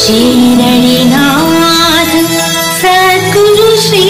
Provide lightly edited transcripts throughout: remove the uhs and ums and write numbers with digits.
श्रीनलिनाथ सद्गुरु श्री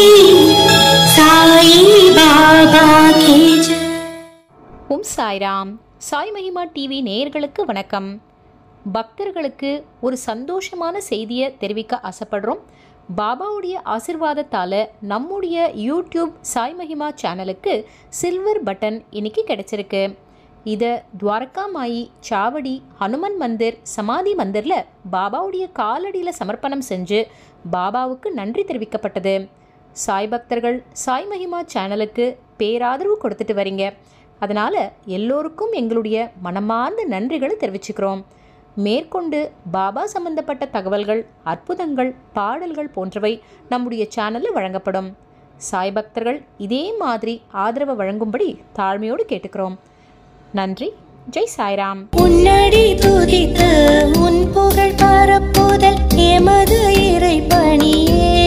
साई बाबा की जय। ஓம் சாய்ராம். சாய் மகிமா டிவி நேயர்களுக்கு வணக்கம். பக்தர்களுக்கு ஒரு சந்தோஷமான செய்தியை தெரிவிக்க ஆசைப்படுறோம். பாபாவுடைய ஆசிர்வாதத்தால் நம்முடைய யூடியூப் சாய் மகிமா சேனலுக்கு சில்வர் பட்டன் இன்னைக்கு கிடைச்சிருக்கு. இதை துவாரகா மாயி, சாவடி, ஹனுமன் மந்திர், சமாதி மந்திரில் பாபாவுடைய காலடியில் சமர்ப்பணம் செஞ்சு பாபாவுக்கு நன்றி தெரிவிக்கப்பட்டது. சாய் பக்தர்கள் சாய் மகிமா சேனலுக்கு பேராதரவு கொடுத்துட்டு வரீங்க. அதனால் எல்லோருக்கும் எங்களுடைய மனமார்ந்த நன்றிகளை தெரிவிச்சுக்கிறோம். மேற்கொண்டு பாபா சம்பந்தப்பட்ட தகவல்கள், அற்புதங்கள், பாடல்கள் போன்றவை நம்முடைய சேனலில் வழங்கப்படும். சாய் பக்தர்கள் இதே மாதிரி ஆதரவை வழங்கும்படி தாழ்மையோடு கேட்டுக்கிறோம். நன்றி. ஜெய் சாய்ராம். உன்னடி துதித்து உன் புகழ் பரப்புதல் எமது இறை பணியே.